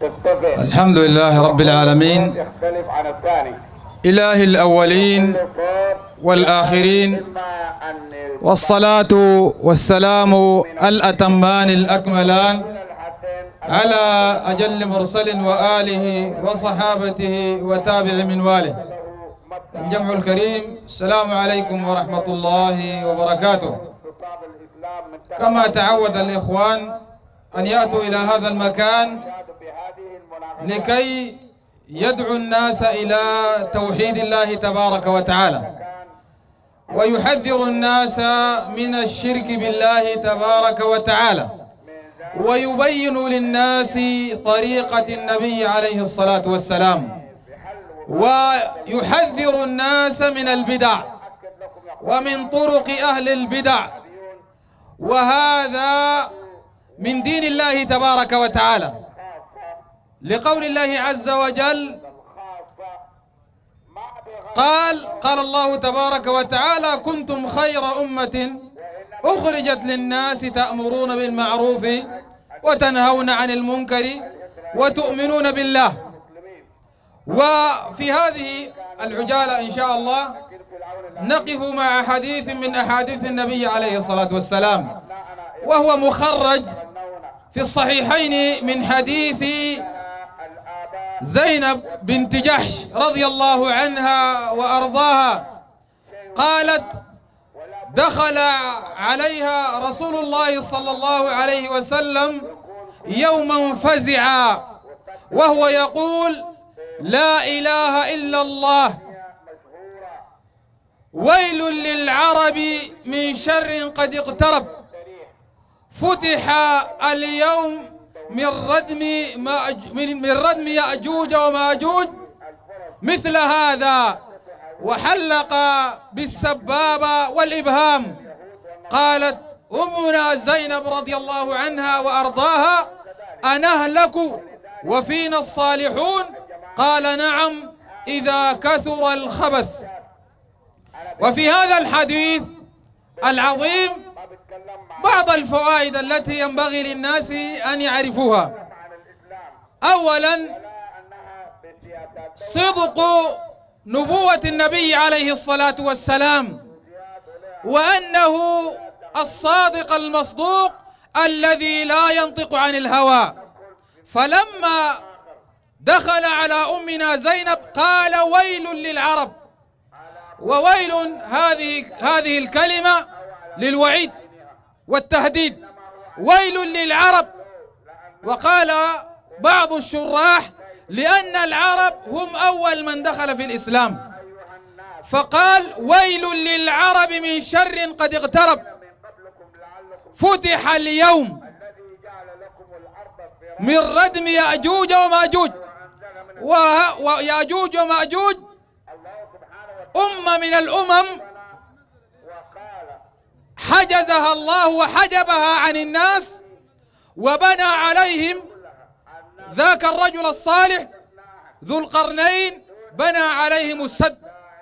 الحمد لله رب العالمين، إله الأولين والآخرين، والصلاة والسلام الأتمان الأكملان على أجل مرسل وآله وصحابته وتابع من واله. الجمع الكريم، السلام عليكم ورحمة الله وبركاته. كما تعود الإخوان أن يأتوا إلى هذا المكان لكي يدعو الناس إلى توحيد الله تبارك وتعالى، ويحذر الناس من الشرك بالله تبارك وتعالى، ويبين للناس طريقة النبي عليه الصلاة والسلام، ويحذر الناس من البدع ومن طرق أهل البدع. وهذا من دين الله تبارك وتعالى، لقول الله عز وجل قال الله تبارك وتعالى: كنتم خير أمة أخرجت للناس تأمرون بالمعروف وتنهون عن المنكر وتؤمنون بالله. وفي هذه العجالة إن شاء الله نقف مع حديث من أحاديث النبي عليه الصلاة والسلام، وهو مخرج في الصحيحين من حديث زينب بنت جحش رضي الله عنها وأرضاها، قالت: دخل عليها رسول الله صلى الله عليه وسلم يوما فزعا وهو يقول: لا إله إلا الله، ويل للعرب من شر قد اقترب، فتح اليوم من ردم يأجوج وماجوج مثل هذا، وحلق بالسبابة والإبهام. قالت أمنا زينب رضي الله عنها وأرضاها: أنهلك وفينا الصالحون؟ قال: نعم، إذا كثر الخبث. وفي هذا الحديث العظيم بعض الفوائد التي ينبغي للناس أن يعرفوها. أولا، صدق نبوة النبي عليه الصلاة والسلام، وأنه الصادق المصدوق الذي لا ينطق عن الهوى. فلما دخل على أمنا زينب قال: ويل للعرب. وويل هذه الكلمة للوعيد والتهديد، ويل للعرب. وقال بعض الشراح: لأن العرب هم أول من دخل في الإسلام، فقال: ويل للعرب من شر قد اقترب، فتح اليوم من ردم يأجوج وماجوج. ويأجوج وماجوج أمة من الأمم حجزها الله وحجبها عن الناس، وبنى عليهم ذاك الرجل الصالح ذو القرنين، بنى عليهم السد.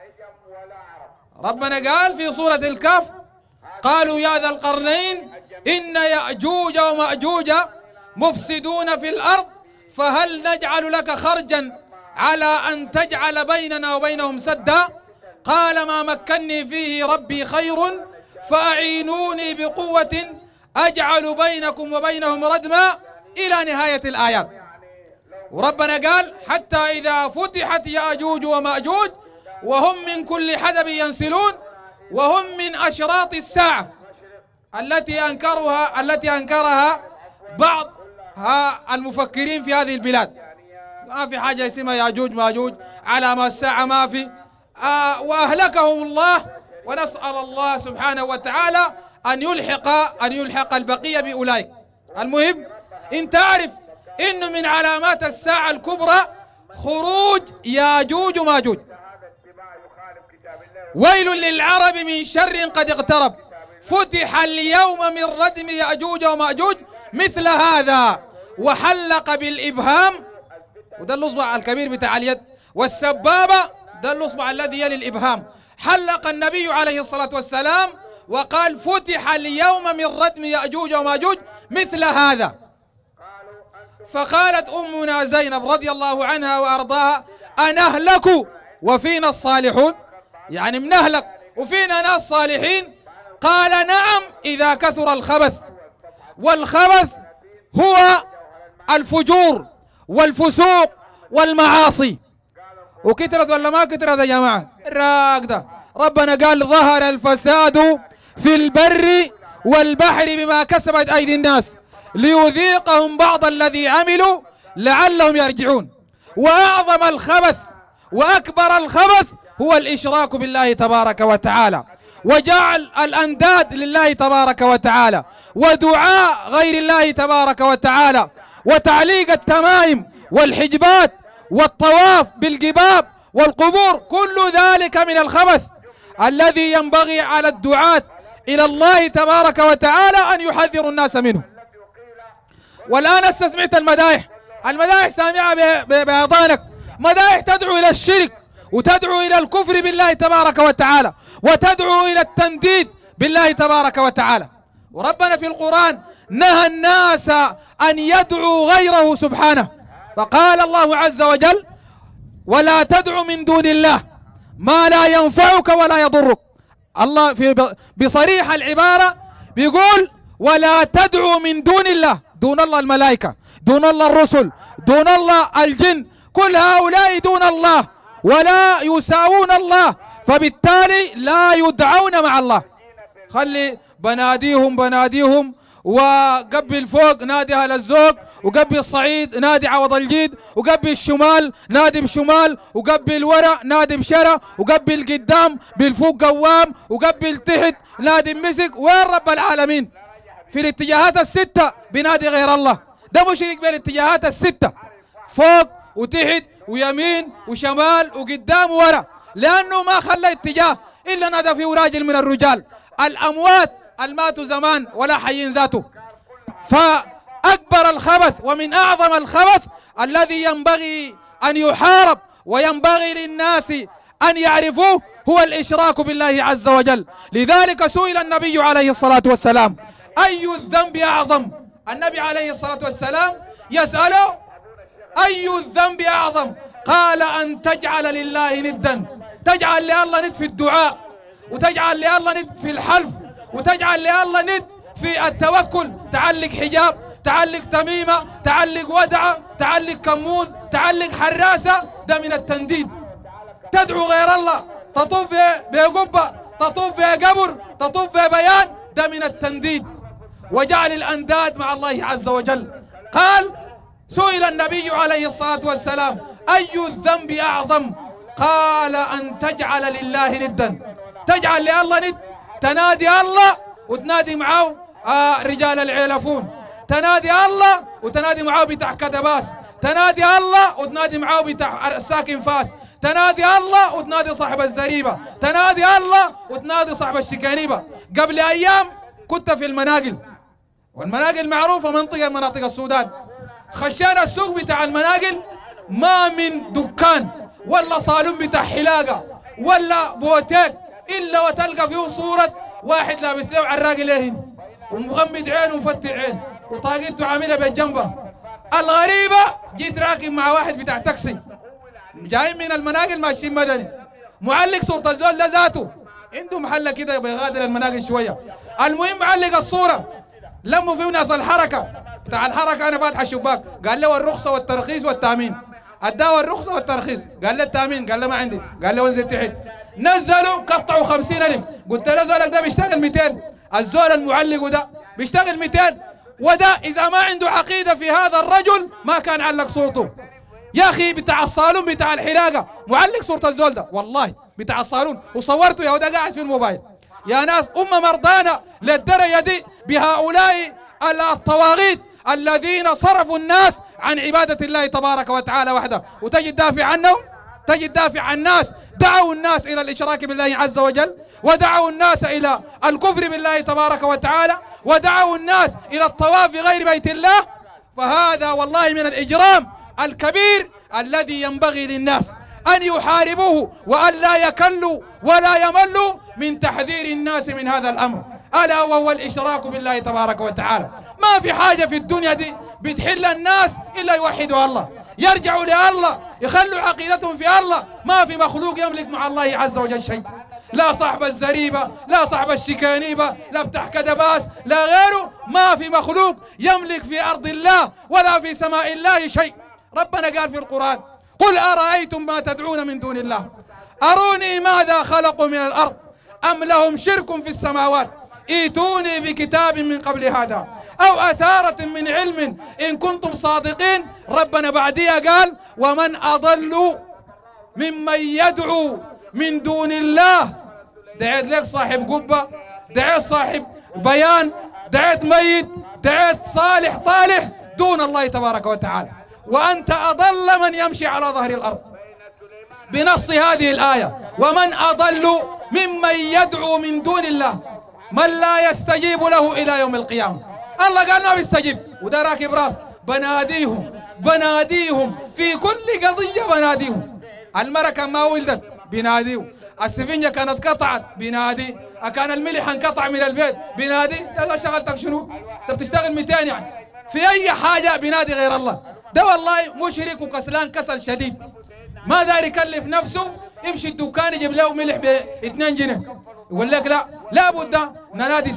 ربنا قال في سورة الكهف: قالوا يا ذا القرنين إن يأجوج ومأجوج مفسدون في الأرض فهل نجعل لك خرجا على أن تجعل بيننا وبينهم سدا؟ قال: ما مكني فيه ربي خير فأعينوني بقوة أجعل بينكم وبينهم ردما، إلى نهاية الآيات. وربنا قال: حتى إذا فتحت يأجوج ومأجوج وهم من كل حدب ينسلون، وهم من أشراط الساعة التي أنكرها بعض المفكرين في هذه البلاد. ما في حاجة اسمها يأجوج ماجوج، علامة الساعة ما في. وأهلكهم الله، ونسأل الله سبحانه وتعالى أن يلحق البقية بأولئك. المهم، إن تعرف إنه من علامات الساعة الكبرى خروج ياجوج وماجوج. ويل للعرب من شر قد اقترب، فتح اليوم من ردم يأجوج وماجوج مثل هذا، وحلق بالإبهام، وده الأصبع الكبير بتاع اليد، والسبابة ده الأصبع الذي يلي الإبهام. حلق النبي عليه الصلاة والسلام وقال: فتح اليوم من ردم يأجوج وماجوج مثل هذا. فقالت أمنا زينب رضي الله عنها وأرضاها: أنهلك وفينا الصالحون؟ يعني منهلك وفينا ناس صالحين؟ قال: نعم، إذا كثر الخبث. والخبث هو الفجور والفسوق والمعاصي. وكثرت ولا ما كثرت يا جماعة؟ راكدة. ربنا قال: ظهر الفساد في البر والبحر بما كسبت أيدي الناس ليذيقهم بعض الذي عملوا لعلهم يرجعون. وأعظم الخبث وأكبر الخبث هو الإشراك بالله تبارك وتعالى، وجعل الأنداد لله تبارك وتعالى، ودعاء غير الله تبارك وتعالى، وتعليق التمائم والحجبات والطواف بالجباب والقبور. كل ذلك من الخبث الذي ينبغي على الدعاة إلى الله تبارك وتعالى أن يحذروا الناس منه. والآن استسمعت المدائح سامعة بأذانك، مدائح تدعو إلى الشرك، وتدعو إلى الكفر بالله تبارك وتعالى، وتدعو إلى التنديد بالله تبارك وتعالى. وربنا في القرآن نهى الناس أن يدعوا غيره سبحانه، فقال الله عز وجل: ولا تدع من دون الله ما لا ينفعك ولا يضرك. الله في بصريح العبارة بيقول: ولا تدعو من دون الله، دون الله الملائكة، دون الله الرسل، دون الله الجن، كل هؤلاء دون الله ولا يساوون الله، فبالتالي لا يدعون مع الله. خلي بناديهم وقبل فوق نادي أهل الزوق، وقبل الصعيد نادي عوض الجيد، وقبل الشمال نادي بشمال، وقبل ورا نادي بشرا، وقبل قدام بالفوق قوام، وقبل تحت نادي مسك. وين رب العالمين؟ في الاتجاهات الستة بنادي غير الله. ده مشرك بالاتجاهات الستة، فوق وتحت ويمين وشمال وقدام وورا، لأنه ما خلى اتجاه إلا نادى فيه راجل من الرجال. الأموات الماتوا زمان ولا حيين ذاته. فأكبر الخبث ومن أعظم الخبث الذي ينبغي أن يحارب وينبغي للناس أن يعرفوه هو الإشراك بالله عز وجل. لذلك سئل النبي عليه الصلاة والسلام: أي الذنب أعظم؟ النبي عليه الصلاة والسلام يسأله: أي الذنب أعظم؟ قال: أن تجعل لله ندا، تجعل لله ند في الدعاء، وتجعل لله ند في الحلف، وتجعل لله ند في التوكل. تعلق حجاب، تعلق تميمة، تعلق ودعة، تعلق كمون، تعلق حراسة، ده من التنديد. تدعو غير الله، تطوف بقبة، تطوف بقبر، تطوف ببيان، ده من التنديد وجعل الأنداد مع الله عز وجل. قال: سئل النبي عليه الصلاة والسلام: أي الذنب أعظم؟ قال: أن تجعل لله ندا، تجعل لله ند، تنادي الله وتنادي معه رجال العيلفون، تنادي الله وتنادي معه بتاع كدباس، تنادي الله وتنادي معه بتاع الساكن فاس، تنادي الله وتنادي صاحب الزريبة، تنادي الله وتنادي صاحب الشكانيبة. قبل أيام كنت في المناقل، والمناقل معروفة مناطق السودان. خشينا السوق بتاع المناقل، ما من دكان ولا صالون بتاع حلاقة ولا بوتيك إلا وتلقى فيه صورة واحد لابس له عراق لهن ومغمد عين ومفتح عين وطاقيته عاملها بالجنبة. الغريبة جيت راكب مع واحد بتاع تاكسي جايين من المناقل ماشيين مدني، معلق صورة الزول ده ذاته، عنده محل كده بيغادر المناقل شوية. المهم معلق الصورة، لموا فيه ناس الحركة بتاع الحركة. أنا فاتح الشباك، قال له الرخصة والترخيص والتأمين. أداه الرخصة والترخيص، قال له التأمين، قال له ما عندي، قال له انزل تحت. نزلوا قطعوا 50,000. قلت له زولك ده بيشتغل 200، الزول المعلق ده بيشتغل 200، وده إذا ما عنده عقيدة في هذا الرجل ما كان علق صورته. يا أخي بتاع الصالون بتاع الحلاقة معلق صورة الزول ده، والله بتاع الصالون، وصورته يا وده قاعد في الموبايل. يا ناس مرضانا للدرجة دي بهؤلاء الطواغيت الذين صرفوا الناس عن عبادة الله تبارك وتعالى وحده. وتجد دافع عنهم، تجد دافع عن الناس دعوا الناس إلى الإشراك بالله عز وجل، ودعوا الناس إلى الكفر بالله تبارك وتعالى، ودعوا الناس إلى الطواف بغير بيت الله. فهذا والله من الإجرام الكبير الذي ينبغي للناس أن يحاربوه، وأن لا يكلوا ولا يملوا من تحذير الناس من هذا الأمر. ألا وهو الإشراك بالله تبارك وتعالى. ما في حاجة في الدنيا دي بتحل الناس إلا يوحدوا الله، يرجعوا لله، يخلوا عقيدتهم في الله. ما في مخلوق يملك مع الله عز وجل شيء، لا صاحب الزريبة، لا صاحب الشكانيبة، لا بتاع كدباس، لا غيره. ما في مخلوق يملك في أرض الله ولا في سماء الله شيء. ربنا قال في القرآن: قل أرأيتم ما تدعون من دون الله أروني ماذا خلقوا من الأرض أم لهم شرك في السماوات ائتوني بكتاب من قبل هذا أو أثارة من علم إن كنتم صادقين. ربنا بعديها قال: ومن أضل ممن يدعو من دون الله. دعيت لك صاحب قبة، دعيت صاحب بيان، دعيت ميت، دعيت صالح طالح دون الله تبارك وتعالى، وأنت أضل من يمشي على ظهر الأرض. بنص هذه الآية: ومن أضل ممن يدعو من دون الله من لا يستجيب له إلى يوم القيامة. الله قال ما بيستجيب، وده راكب راس. بناديهم في كل قضية، بناديهم. المرأة كان ما ولدت بناديه، السفنجة كانت قطعت بنادي، كان الملح انقطع من البيت بنادي. ده شغلتك شنو؟ انت بتشتغل 200 يعني في أي حاجة بنادي غير الله. ده والله مشرك وكسلان كسل شديد، ما داري يكلف نفسه يمشي الدكان يجيب له ملح ب 2 جنيه. يقول لك لا، لابد ننادي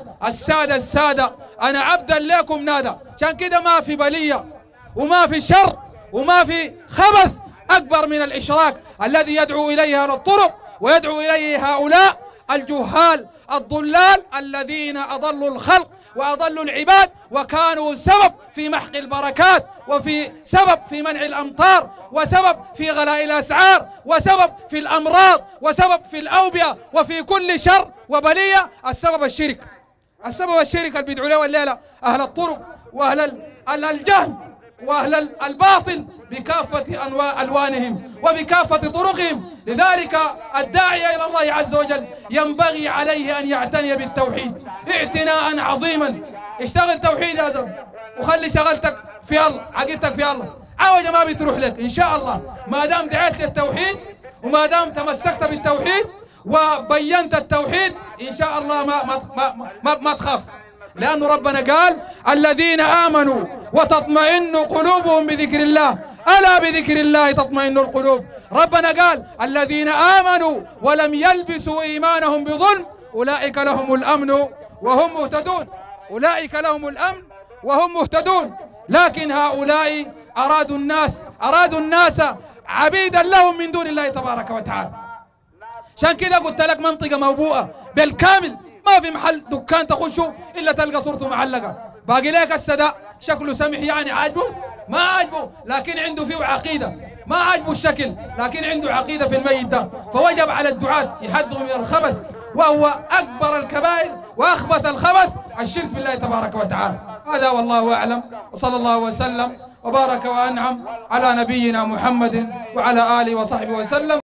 السادة أنا عبدا لكم نادى. عشان كده ما في بلية وما في شر وما في خبث أكبر من الإشراك الذي يدعو إليه أهل الطرق ويدعو إليه هؤلاء الجهال الضلال الذين أضلوا الخلق وأضلوا العباد، وكانوا سبب في محق البركات، وفي سبب في منع الأمطار، وسبب في غلاء الأسعار، وسبب في الأمراض، وسبب في الأوبئة، وفي كل شر وبلية. السبب الشرك اللي بيدعوا له الليلة أهل الطرق وأهل الجهل وأهل الباطل بكافة ألوانهم وبكافة طرقهم. لذلك الداعية إلى الله عز وجل ينبغي عليه أن يعتني بالتوحيد اعتناء عظيما. اشتغل توحيد يا زلمة، وخلي شغلتك في الله، عقيدتك في الله، عوجة ما بتروح لك إن شاء الله. ما دام دعيت للتوحيد وما دام تمسكت بالتوحيد وبينت التوحيد إن شاء الله ما تخاف، لأن ربنا قال: الذين آمنوا وتطمئن قلوبهم بذكر الله ألا بذكر الله تطمئن القلوب. ربنا قال: الذين آمنوا ولم يلبسوا إيمانهم بظلم أولئك لهم الأمن وهم مهتدون. أولئك لهم الأمن وهم مهتدون. لكن هؤلاء أرادوا الناس عبيدا لهم من دون الله تبارك وتعالى. عشان كده قلت لك منطقة موبوءة بالكامل، ما في محل دكان تخشه إلا تلقى صورته معلقة. باقي لك السداء شكله سمح يعني عاجبه؟ ما عاجبه، لكن عنده فيه عقيدة. ما عاجبه الشكل لكن عنده عقيدة في الميت ده. فوجب على الدعاة يحذروا من الخبث، وهو أكبر الكبائر وأخبث الخبث الشرك بالله تبارك وتعالى. هذا والله أعلم، وصلى الله وسلم وبارك وأنعم على نبينا محمد وعلى آله وصحبه وسلم.